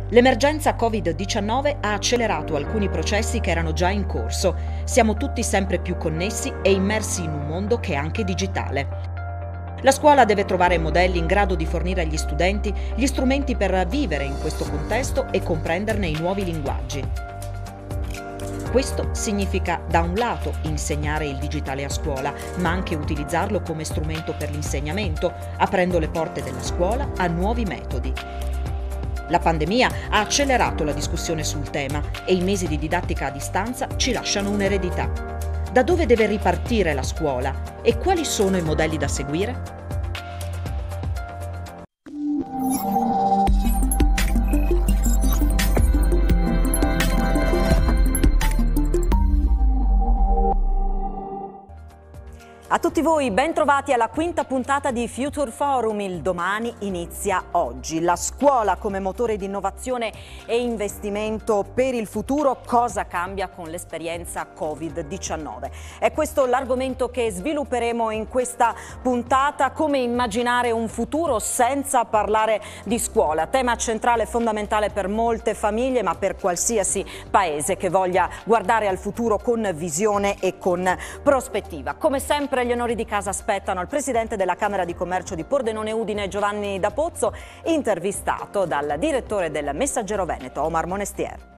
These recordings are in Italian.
L'emergenza Covid-19 ha accelerato alcuni processi che erano già in corso. Siamo tutti sempre più connessi e immersi in un mondo che è anche digitale. La scuola deve trovare modelli in grado di fornire agli studenti gli strumenti per vivere in questo contesto e comprenderne i nuovi linguaggi. Questo significa, da un lato, insegnare il digitale a scuola, ma anche utilizzarlo come strumento per l'insegnamento, aprendo le porte della scuola a nuovi metodi. La pandemia ha accelerato la discussione sul tema e i mesi di didattica a distanza ci lasciano un'eredità. Da dove deve ripartire la scuola e quali sono i modelli da seguire? A tutti voi, ben trovati alla quinta puntata di Future Forum. Il domani inizia oggi. La scuola come motore di innovazione e investimento per il futuro, cosa cambia con l'esperienza Covid-19? È questo l'argomento che svilupperemo in questa puntata, come immaginare un futuro senza parlare di scuola. Tema centrale e fondamentale per molte famiglie, ma per qualsiasi paese che voglia guardare al futuro con visione e con prospettiva. Come sempre gli onori di casa aspettano il presidente della Camera di Commercio di Pordenone Udine, Giovanni D'Apozzo, intervistato dal direttore del Messaggero Veneto, Omar Monestier.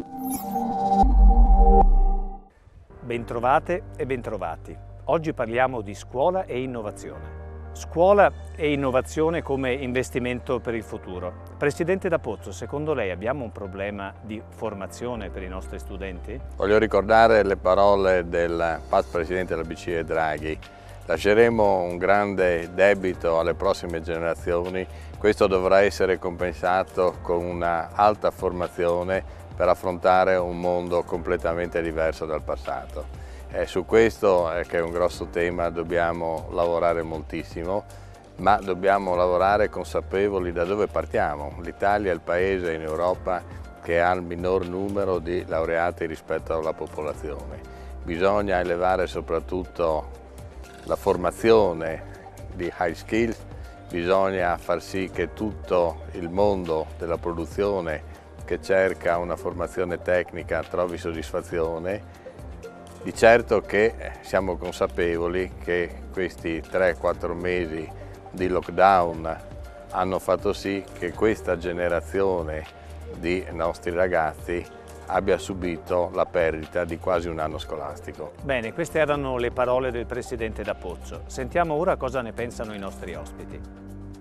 Bentrovate e bentrovati. Oggi parliamo di scuola e innovazione. Scuola e innovazione come investimento per il futuro. Presidente D'Apozzo, secondo lei abbiamo un problema di formazione per i nostri studenti? Voglio ricordare le parole del past presidente della BCE Draghi. Lasceremo un grande debito alle prossime generazioni, questo dovrà essere compensato con una alta formazione per affrontare un mondo completamente diverso dal passato. Su questo, che è un grosso tema, dobbiamo lavorare moltissimo, ma dobbiamo lavorare consapevoli da dove partiamo. L'Italia è il paese in Europa che ha il minor numero di laureati rispetto alla popolazione. Bisogna elevare soprattutto la formazione di high skills, bisogna far sì che tutto il mondo della produzione che cerca una formazione tecnica trovi soddisfazione. Di certo che siamo consapevoli che questi 3-4 mesi di lockdown hanno fatto sì che questa generazione di nostri ragazzi abbia subito la perdita di quasi un anno scolastico. Bene, queste erano le parole del presidente D'Apozzo. Sentiamo ora cosa ne pensano i nostri ospiti.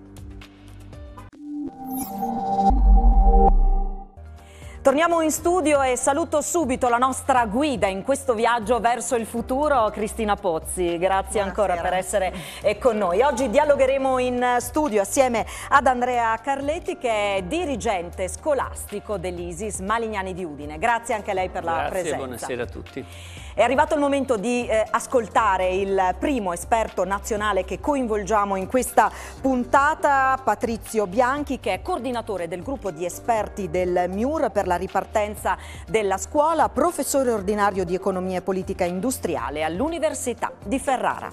Torniamo in studio e saluto subito la nostra guida in questo viaggio verso il futuro, Cristina Pozzi. Grazie ancora per essere con noi. Oggi dialogheremo in studio assieme ad Andrea Carletti, che è dirigente scolastico dell'ISIS Malignani di Udine. Grazie anche a lei per la presenza. Buonasera a tutti. È arrivato il momento di ascoltare il primo esperto nazionale che coinvolgiamo in questa puntata, Patrizio Bianchi, che è coordinatore del gruppo di esperti del MIUR per la ripartenza della scuola, professore ordinario di economia e politica industriale all'Università di Ferrara.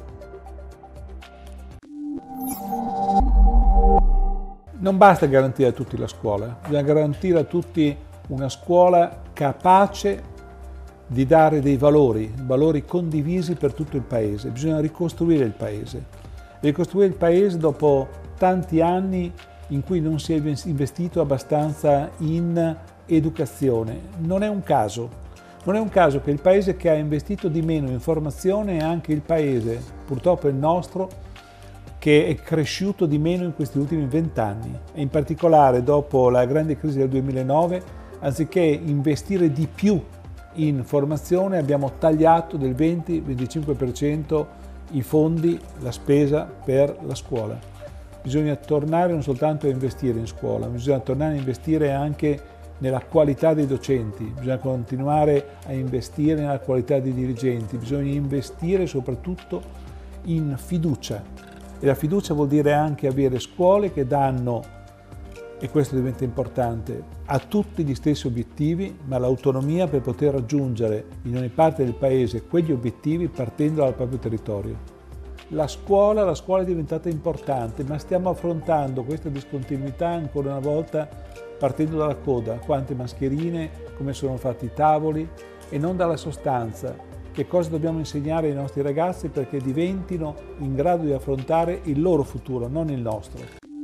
Non basta garantire a tutti la scuola, bisogna garantire a tutti una scuola capace di dare dei valori condivisi per tutto il paese. Bisogna ricostruire il paese dopo tanti anni in cui non si è investito abbastanza in educazione. Non è un caso che il paese che ha investito di meno in formazione è anche il paese, purtroppo il nostro, che è cresciuto di meno in questi ultimi 20 anni. E in particolare dopo la grande crisi del 2009, anziché investire di più in formazione, abbiamo tagliato del 20-25% i fondi, la spesa per la scuola. Bisogna tornare non soltanto a investire in scuola, bisogna tornare a investire anche nella qualità dei docenti, bisogna continuare a investire nella qualità dei dirigenti, bisogna investire soprattutto in fiducia. E la fiducia vuol dire anche avere scuole che danno, e questo diventa importante, a tutti gli stessi obiettivi, ma l'autonomia per poter raggiungere in ogni parte del paese quegli obiettivi partendo dal proprio territorio. La scuola è diventata importante, ma stiamo affrontando questa discontinuità ancora una volta partendo dalla coda, quante mascherine, come sono fatti i tavoli, e non dalla sostanza. Che cosa dobbiamo insegnare ai nostri ragazzi perché diventino in grado di affrontare il loro futuro, non il nostro.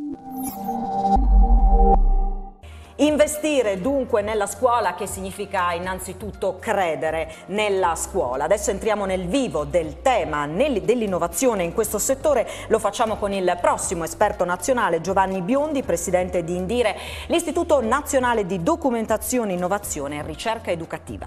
Investire dunque nella scuola, che significa innanzitutto credere nella scuola. Adesso entriamo nel vivo del tema dell'innovazione in questo settore. Lo facciamo con il prossimo esperto nazionale, Giovanni Biondi, presidente di Indire, l'Istituto Nazionale di Documentazione, Innovazione e Ricerca Educativa.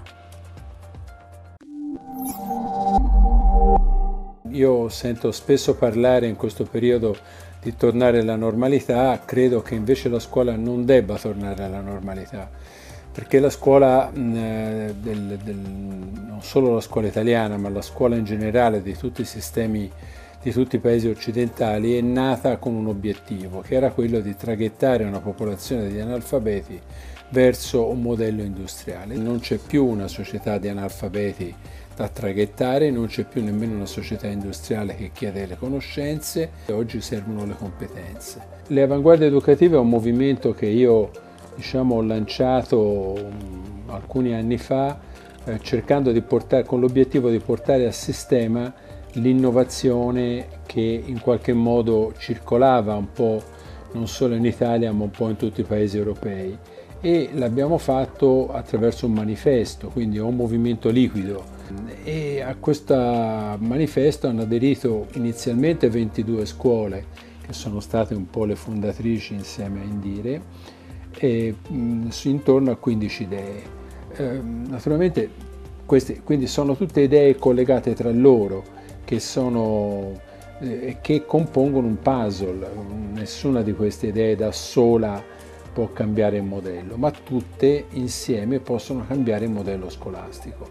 Io sento spesso parlare in questo periodo di tornare alla normalità. Credo che invece la scuola non debba tornare alla normalità, perché la scuola, non solo la scuola italiana, ma la scuola in generale di tutti i sistemi, di tutti i paesi occidentali, è nata con un obiettivo, che era quello di traghettare una popolazione di analfabeti verso un modello industriale. Non c'è più una società di analfabeti da traghettare, non c'è più nemmeno una società industriale che chiede le conoscenze, oggi servono le competenze. Le avanguardie educative è un movimento che io ho lanciato alcuni anni fa, cercando di portare, con l'obiettivo di portare a sistema l'innovazione che in qualche modo circolava un po' non solo in Italia ma un po' in tutti i paesi europei, e l'abbiamo fatto attraverso un manifesto, quindi un movimento liquido. E a questo manifesto hanno aderito inizialmente 22 scuole che sono state un po' le fondatrici insieme a Indire, e intorno a 15 idee. Naturalmente queste quindi sono tutte idee collegate tra loro che compongono un puzzle. Nessuna di queste idee da sola può cambiare il modello, ma tutte insieme possono cambiare il modello scolastico.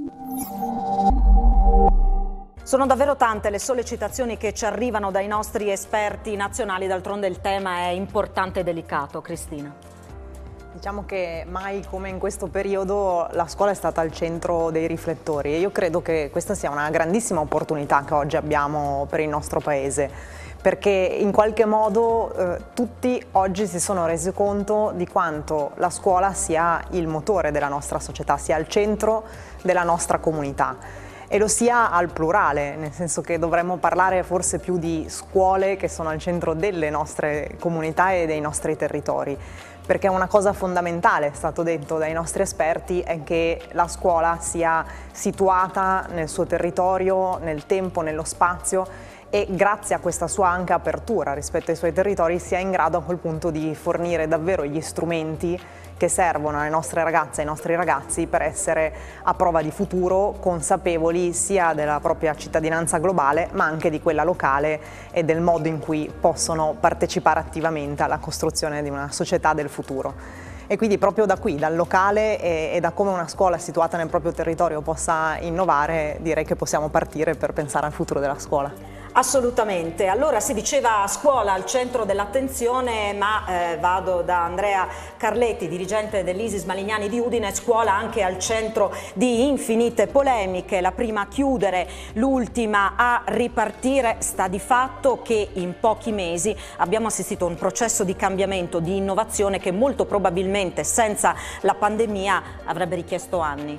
Sono davvero tante le sollecitazioni che ci arrivano dai nostri esperti nazionali, d'altronde il tema è importante e delicato. Cristina. Diciamo che mai come in questo periodo la scuola è stata al centro dei riflettori, e io credo che questa sia una grandissima opportunità che oggi abbiamo per il nostro Paese, perché in qualche modo tutti oggi si sono resi conto di quanto la scuola sia il motore della nostra società, sia al centro della nostra comunità. E lo sia al plurale, nel senso che dovremmo parlare forse più di scuole che sono al centro delle nostre comunità e dei nostri territori, perché una cosa fondamentale, è stato detto dai nostri esperti, è che la scuola sia situata nel suo territorio, nel tempo, nello spazio, e grazie a questa sua anche apertura rispetto ai suoi territori sia in grado a quel punto di fornire davvero gli strumenti che servono alle nostre ragazze e ai nostri ragazzi per essere a prova di futuro, consapevoli sia della propria cittadinanza globale ma anche di quella locale e del modo in cui possono partecipare attivamente alla costruzione di una società del futuro. E quindi proprio da qui, dal locale e da come una scuola situata nel proprio territorio possa innovare, direi che possiamo partire per pensare al futuro della scuola. Assolutamente. Allora, si diceva scuola al centro dell'attenzione, ma vado da Andrea Carletti, dirigente dell'Isis Malignani di Udine. Scuola anche al centro di infinite polemiche, la prima a chiudere, l'ultima a ripartire. Sta di fatto che in pochi mesi abbiamo assistito a un processo di cambiamento, di innovazione che molto probabilmente senza la pandemia avrebbe richiesto anni.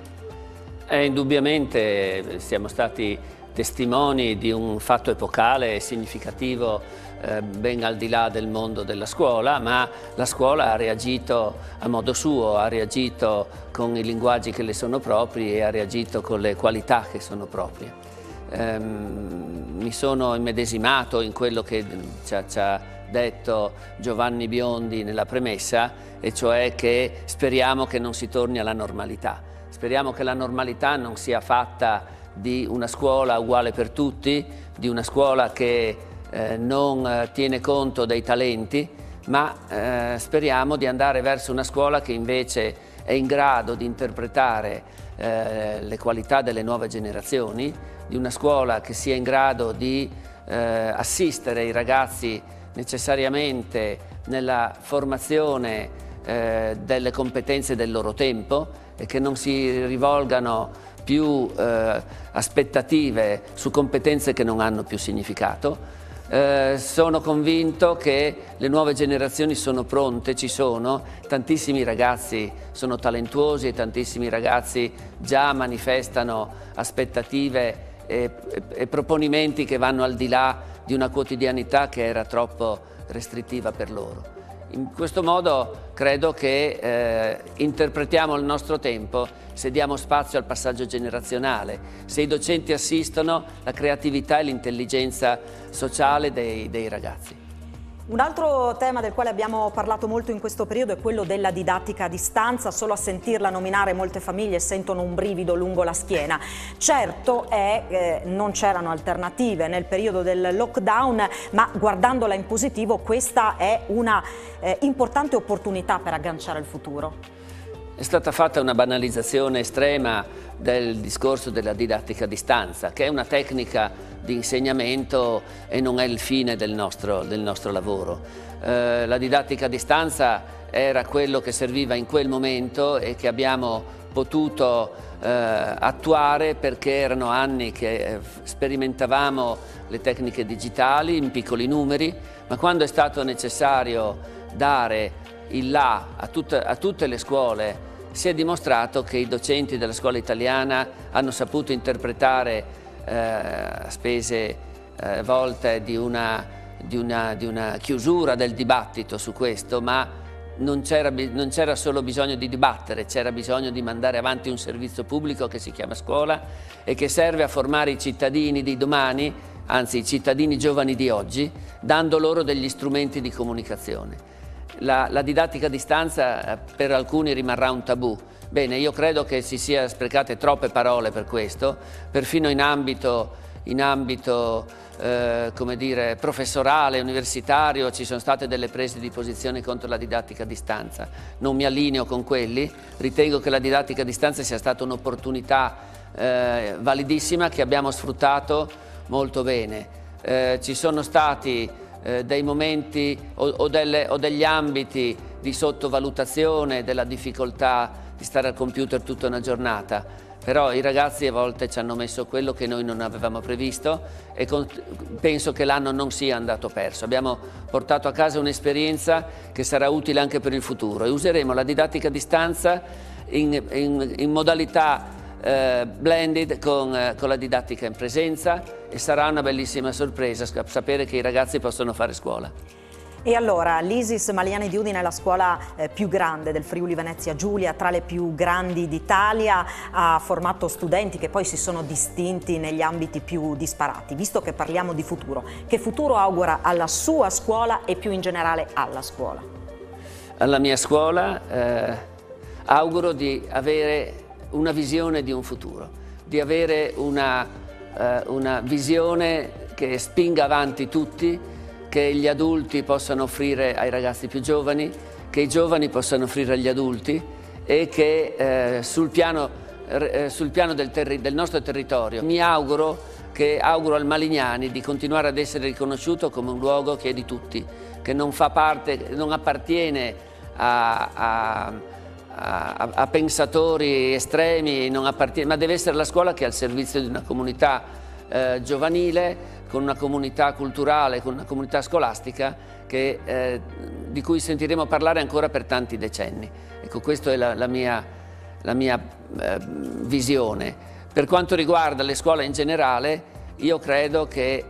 Indubbiamente siamo stati testimoni di un fatto epocale e significativo, ben al di là del mondo della scuola, ma la scuola ha reagito a modo suo, ha reagito con i linguaggi che le sono propri e ha reagito con le qualità che sono proprie. Mi sono immedesimato in quello che ci ha detto Giovanni Biondi nella premessa, e cioè che speriamo che non si torni alla normalità. Speriamo che la normalità non sia fatta di una scuola uguale per tutti, di una scuola che non tiene conto dei talenti, ma speriamo di andare verso una scuola che invece è in grado di interpretare le qualità delle nuove generazioni, di una scuola che sia in grado di assistere i ragazzi necessariamente nella formazione delle competenze del loro tempo e che non si rivolgano più aspettative su competenze che non hanno più significato, Sono convinto che le nuove generazioni sono pronte, ci sono, tantissimi ragazzi sono talentuosi e tantissimi ragazzi già manifestano aspettative e proponimenti che vanno al di là di una quotidianità che era troppo restrittiva per loro. In questo modo credo che interpretiamo il nostro tempo se diamo spazio al passaggio generazionale, se i docenti assistono la creatività e l'intelligenza sociale dei ragazzi. Un altro tema del quale abbiamo parlato molto in questo periodo è quello della didattica a distanza. Solo a sentirla nominare molte famiglie sentono un brivido lungo la schiena. Certo è non c'erano alternative nel periodo del lockdown, ma guardandola in positivo questa è una importante opportunità per agganciare il futuro. È stata fatta una banalizzazione estrema del discorso della didattica a distanza, che è una tecnica di insegnamento e non è il fine del nostro lavoro. La didattica a distanza era quello che serviva in quel momento e che abbiamo potuto attuare perché erano anni che sperimentavamo le tecniche digitali in piccoli numeri, ma quando è stato necessario dare il là a tutte le scuole si è dimostrato che i docenti della scuola italiana hanno saputo interpretare a spese volte di una chiusura del dibattito su questo, ma non c'era solo bisogno di dibattere, c'era bisogno di mandare avanti un servizio pubblico che si chiama scuola e che serve a formare i cittadini di domani, anzi i cittadini giovani di oggi, dando loro degli strumenti di comunicazione. La didattica a distanza per alcuni rimarrà un tabù. Bene, io credo che si sia sprecate troppe parole per questo, perfino in ambito come dire, professorale, universitario, ci sono state delle prese di posizione contro la didattica a distanza. Non mi allineo con quelli, ritengo che la didattica a distanza sia stata un'opportunità validissima che abbiamo sfruttato molto bene. Ci sono stati dei momenti o degli ambiti di sottovalutazione della difficoltà di stare al computer tutta una giornata, però i ragazzi a volte ci hanno messo quello che noi non avevamo previsto e penso che l'anno non sia andato perso. Abbiamo portato a casa un'esperienza che sarà utile anche per il futuro e useremo la didattica a distanza in modalità blended con la didattica in presenza e sarà una bellissima sorpresa sapere che i ragazzi possono fare scuola. E allora, l'Isis Maliani di Udine è la scuola più grande del Friuli Venezia Giulia, tra le più grandi d'Italia, ha formato studenti che poi si sono distinti negli ambiti più disparati. Visto che parliamo di futuro, che futuro augura alla sua scuola e più in generale alla scuola? Alla mia scuola auguro di avere una visione di un futuro, di avere una visione che spinga avanti tutti, che gli adulti possano offrire ai ragazzi più giovani, che i giovani possano offrire agli adulti e che sul piano del nostro territorio auguro al Malignani di continuare ad essere riconosciuto come un luogo che è di tutti, che non appartiene a pensatori estremi, ma deve essere la scuola che è al servizio di una comunità giovanile, con una comunità culturale, con una comunità scolastica di cui sentiremo parlare ancora per tanti decenni. Ecco, questa è la mia visione. Per quanto riguarda le scuole in generale, io credo che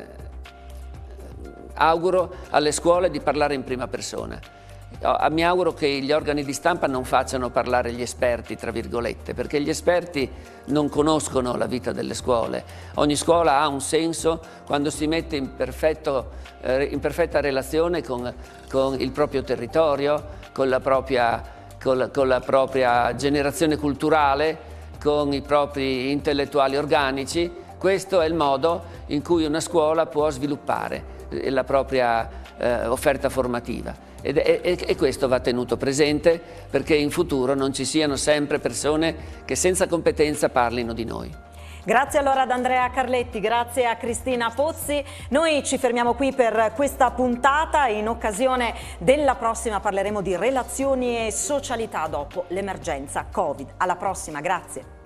auguro alle scuole di parlare in prima persona. Mi auguro che gli organi di stampa non facciano parlare gli esperti, tra virgolette, perché gli esperti non conoscono la vita delle scuole. Ogni scuola ha un senso quando si mette in perfetta relazione con il proprio territorio, con la propria generazione culturale, con i propri intellettuali organici. Questo è il modo in cui una scuola può sviluppare la propria offerta formativa. E questo va tenuto presente perché in futuro non ci siano sempre persone che senza competenza parlino di noi. Grazie allora ad Andrea Carletti, grazie a Cristina Pozzi. Noi ci fermiamo qui per questa puntata. In occasione della prossima parleremo di relazioni e socialità dopo l'emergenza Covid. Alla prossima, grazie.